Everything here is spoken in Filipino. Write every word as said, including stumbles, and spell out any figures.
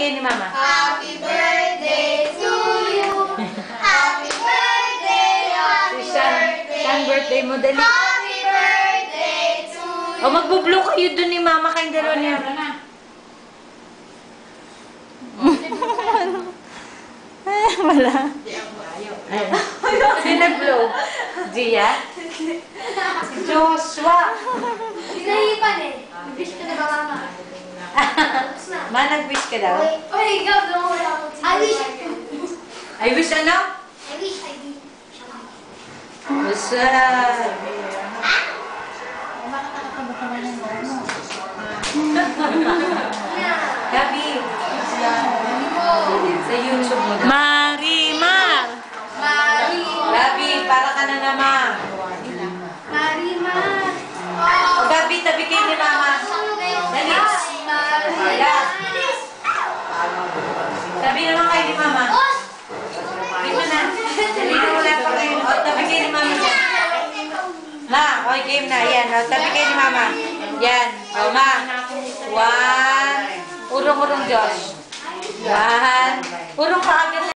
kayo ni Mama. Happy birthday to you. Happy birthday, happy birthday. Saan birthday mo? Dali. Happy birthday to you. O, magbo-blow kayo dun ni Mama kayong dalawa niya. Ay, wala. Sino nag-blow? Gia? Si Joshua. Hinahipan eh. Nag-wish ka na ba, Mama? Ma, nag-wish ka daw? Oy, ikaw, don't worry ako. I wish. I wish ano? I wish, I wish. Basta. Gabi. Sa YouTube mo na. Marimar! Marimar. Gabi, para ka na naman. Marimar. O Gabi, tabi kayo ni Mama. Dali. Ayan. Tabi naman kayo ni Mama. Dito na. Dali na wala pa kayo. O, tabi kayo ni Mama dyan. Ma, o, game na. Ayan, o, tabi kayo ni Mama. Yan. O, Ma. One. Urong-urong, Josh. One. Urong ka agad.